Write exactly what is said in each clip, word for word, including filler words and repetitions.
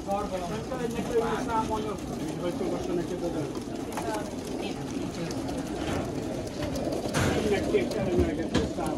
Nem kell egy neked számolni, így vagy olvassa neked az előtt. Ennek két elemelgető szám.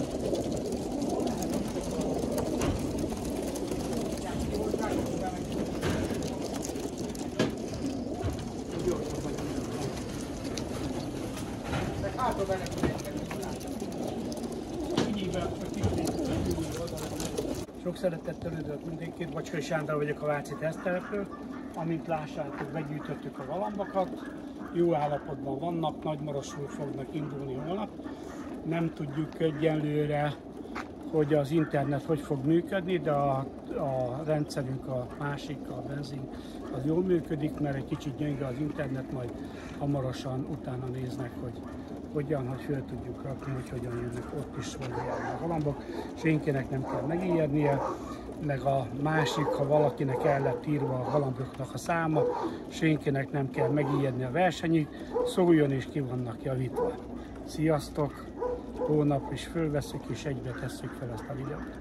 Sok szeretettel üdvözlök mindenkit, Bacskai Sándor vagyok a Váci tesztelepről. Amint lássátok, begyűjtöttük a galambokat, jó állapotban vannak, Nagymarosról fognak indulni holnap. Nem tudjuk egyenlőre, hogy az internet hogy fog működni, de a, a rendszerünk, a másik, a benzin, az jól működik, mert egy kicsit gyenge az internet, majd hamarosan utána néznek, hogy hogyan, hogy föl tudjuk rakni, hogy hogyan jönnek ott is hozzá a galambok. Senkinek nem kell megijednie, meg a másik, ha valakinek el lett írva a galamboknak a száma, senkinek nem kell megijedni a versenyig, szóljon és ki vannak javítva. Sziasztok! Hónap is fölveszünk és egybe tesszük fel ezt a videót.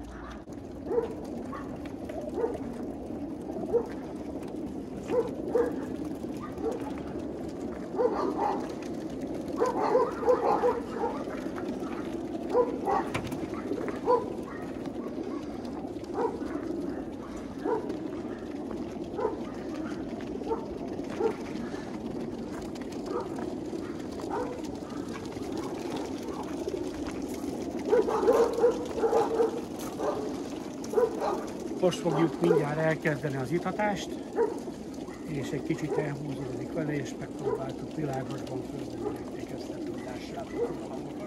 Most fogjuk mindjárt elkezdeni az itatást, és egy kicsit elhúzódik vele, és megpróbáltuk világosban fölvenni nektek ezt a tudássátok a galambokat.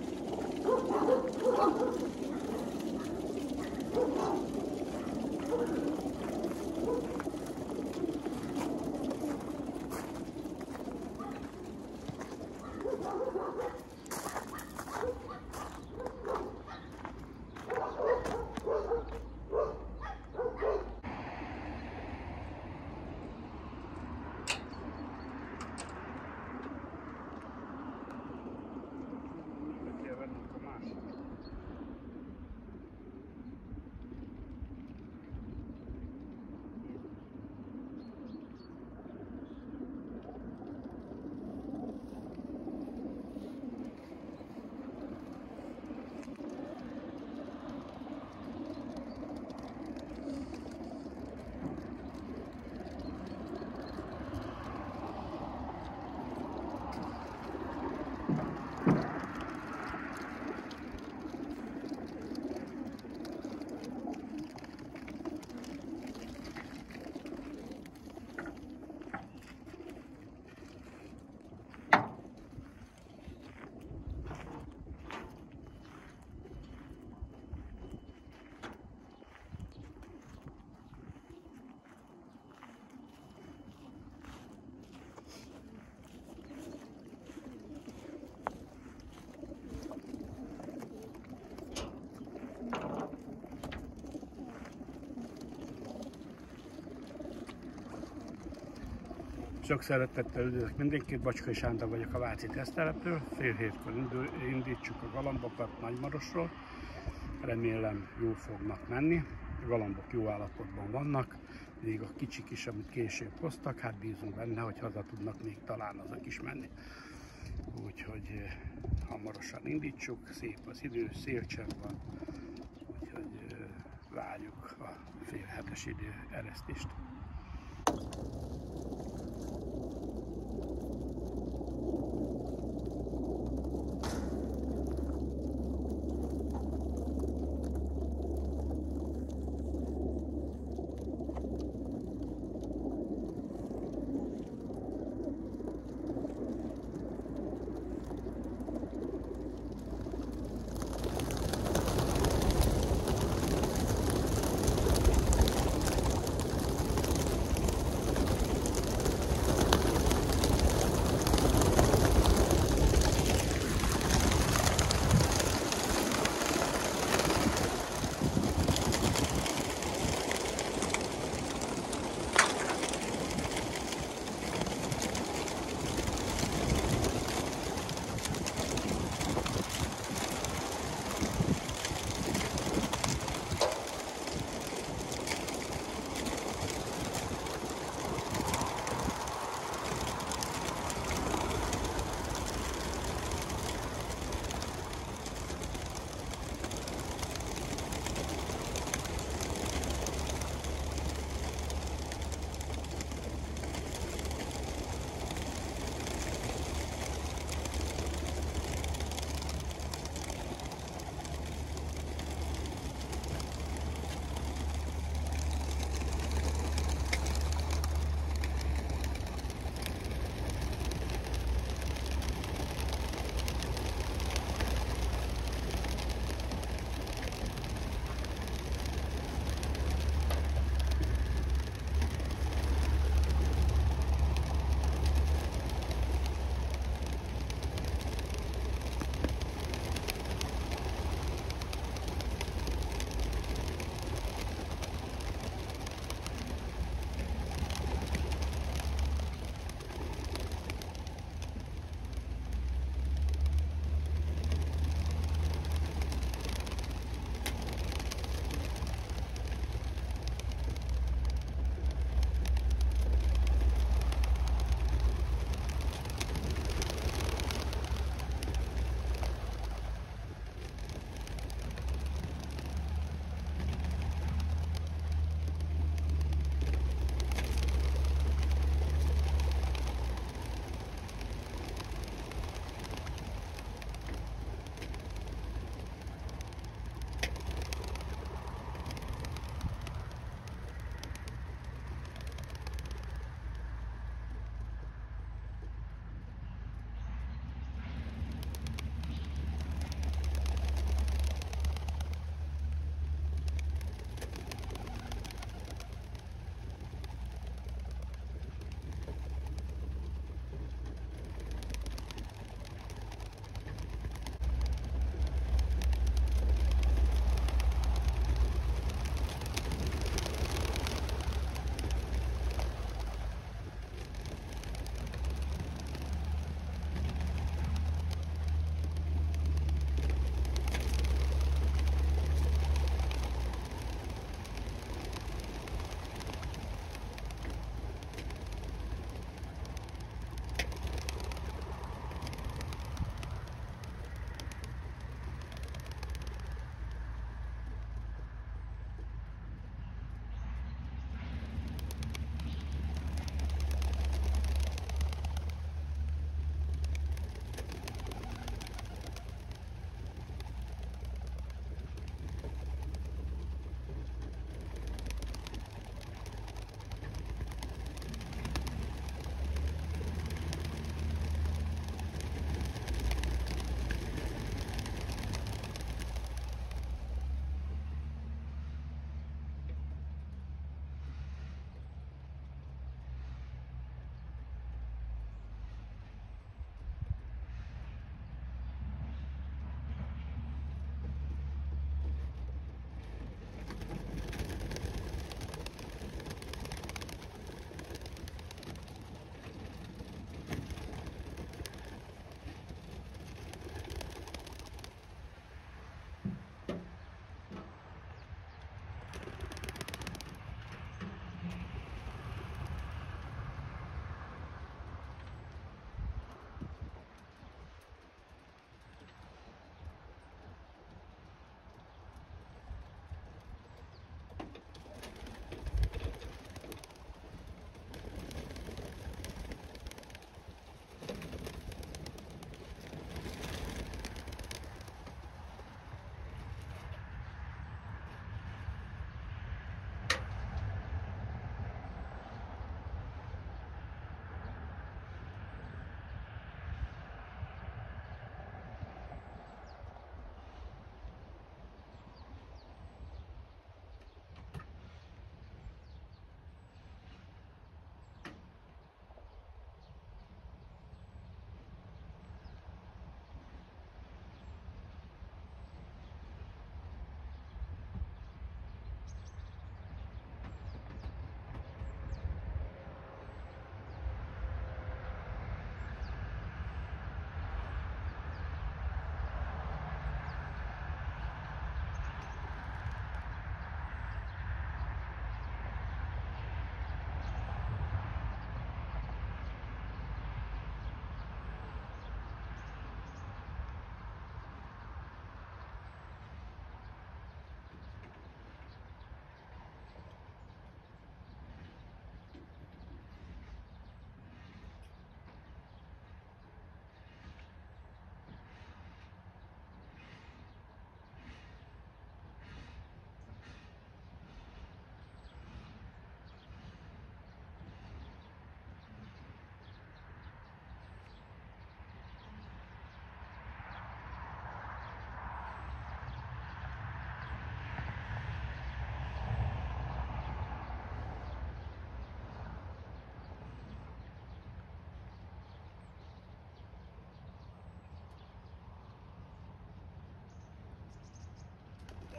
Sok szeretettel üdvözlök mindenkit, Bacskai Sándor vagyok a Váci tesztelepről. Fél hétkor indítsuk a galambokat Nagymarosról. Remélem jól fognak menni. A galambok jó állapotban vannak, még a kicsik is, amit később hoztak, hát bízunk benne, hogy haza tudnak még talán azok is menni. Úgyhogy hamarosan indítsuk, szép az idő, szélcsepp van, úgyhogy várjuk a fél hetes idő eresztést.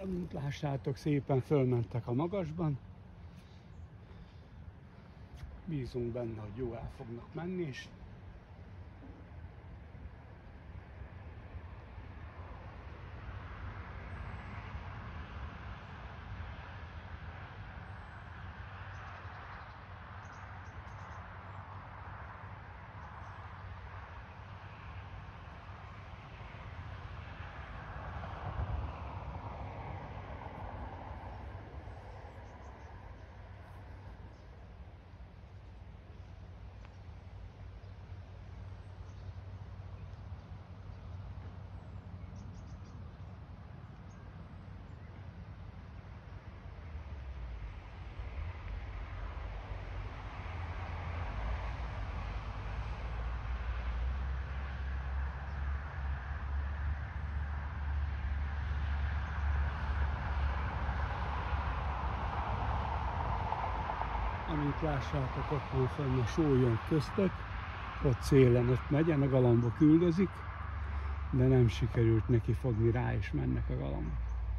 Mint lássátok, szépen fölmentek a magasban. Bízunk benne, hogy jó el fognak menni, és amint lássátok, ott van fenn a sólyom köztök, ott szélen ott megy, a galambok küldözik, de nem sikerült neki fogni, rá is mennek a galambok.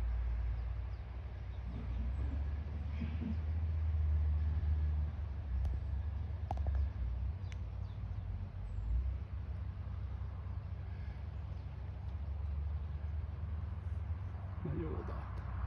Nagyon odaállt.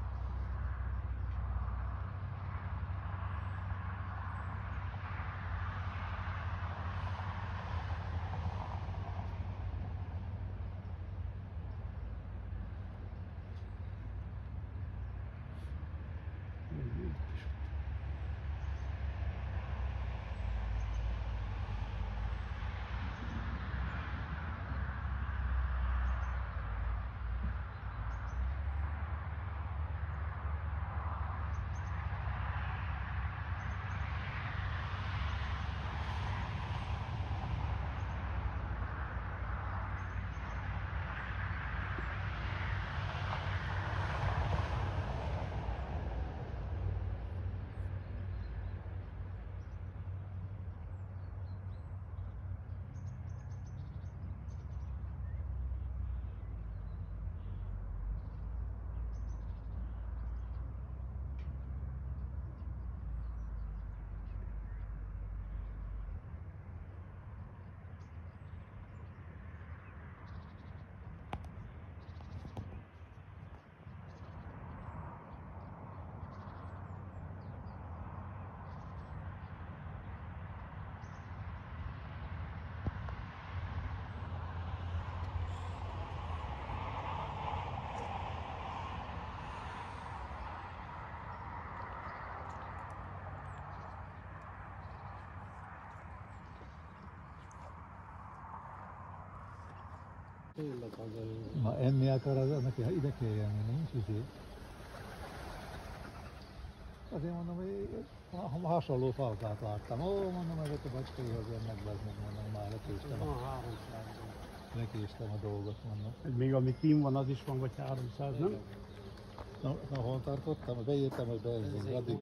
Na enni akar, az neki ide kell jönni, nincs izé. Azért mondom, hogy ha hasonló falkát láttam. Ó, mondom, hogy a bacskaihoz jönnek be, mondom, már lekéstem a, lekéstem a dolgot, mondom. Még ami kín van, az is van, vagy háromszáz, nem? Na, na hol tartottam? Beírtam, hogy benzin, addig